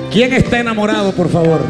¿Quién está enamorado, por favor?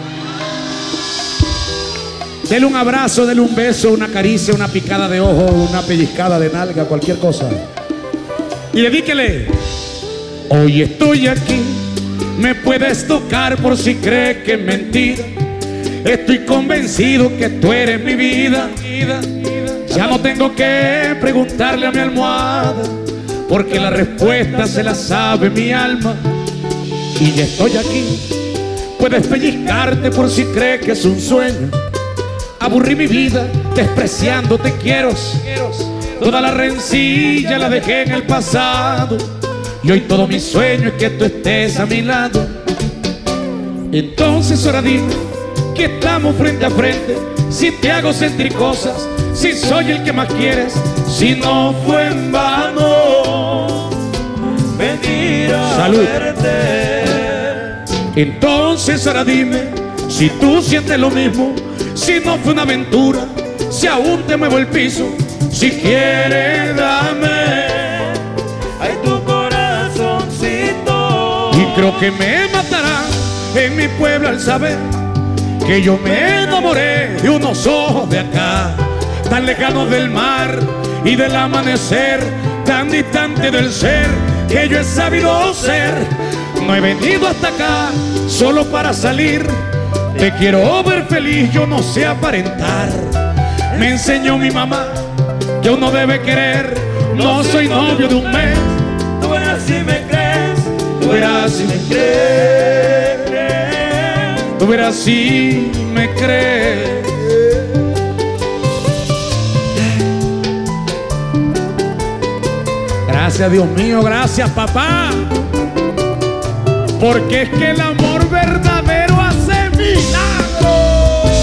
Dele un abrazo, dele un beso, una caricia, una picada de ojo, una pellizcada de nalga, cualquier cosa. Y dedíquele. Hoy estoy aquí, me puedes tocar por si crees que es mentira. Estoy convencido que tú eres mi vida. Ya no tengo que preguntarle a mi almohada, porque la respuesta se la sabe mi alma. Y ya estoy aquí, puedes pellizcarte por si crees que es un sueño. Aburrí mi vida despreciando te quiero. Toda la rencilla la dejé en el pasado, y hoy todo mi sueño es que tú estés a mi lado. Entonces ahora dime que estamos frente a frente, si te hago sentir cosas, si soy el que más quieres, si no fue en vano venir a verte. Entonces ahora dime si tú sientes lo mismo, si no fue una aventura, si aún te muevo el piso, si quieres dame ay tu corazoncito. Y creo que me matará en mi pueblo al saber que yo me enamoré de unos ojos de acá, tan lejanos del mar y del amanecer, tan distante del ser que yo he sabido ser. No he venido hasta acá solo para salir, te quiero ver feliz, yo no sé aparentar. Me enseñó mi mamá que uno debe querer, no soy novio de un mes. Tú verás si me crees, tú verás si me crees, tú verás si me crees. Gracias Dios mío, gracias papá, porque es que el amor verdadero hace milagros.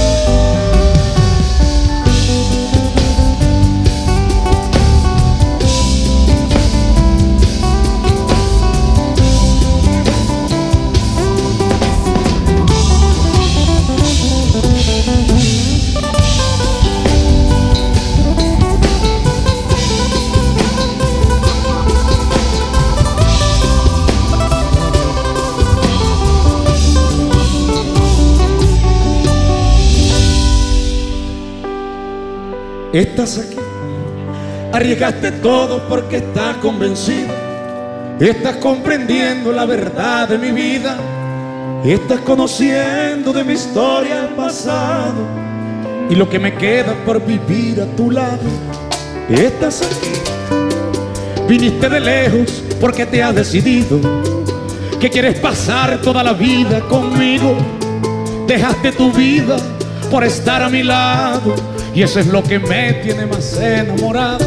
Estás aquí, arriesgaste todo porque estás convencido, estás comprendiendo la verdad de mi vida, estás conociendo de mi historia al pasado y lo que me queda por vivir a tu lado. Estás aquí, viniste de lejos porque te has decidido que quieres pasar toda la vida conmigo, dejaste tu vida por estar a mi lado, y eso es lo que me tiene más enamorado.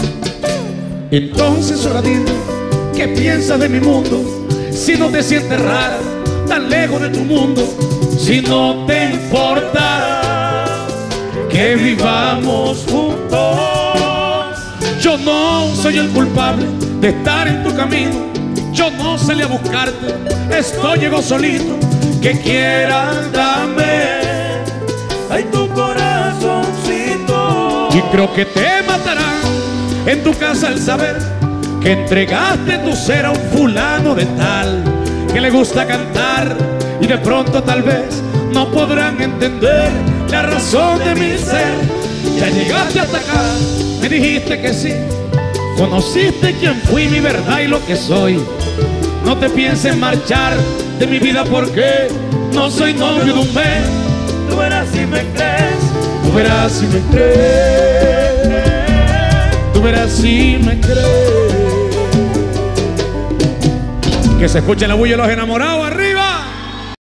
Entonces ahora dime, ¿qué piensas de mi mundo? Si no te sientes rara, tan lejos de tu mundo, si no te importa que vivamos juntos. Yo no soy el culpable de estar en tu camino, yo no salí a buscarte, esto llegó solito. Que quieras dame ay tu corazoncito. Y creo que te matará en tu casa al saber que entregaste tu ser a un fulano de tal, que le gusta cantar y de pronto tal vez no podrán entender la razón de mi ser. Ya llegaste hasta acá, me dijiste que sí, conociste quién fui, mi verdad y lo que soy. No te pienses marchar de mi vida porque no soy novio de un mes. Tú verás si me crees, tú verás si me crees, tú verás si me crees. Que se escuche la bulla de los enamorados arriba.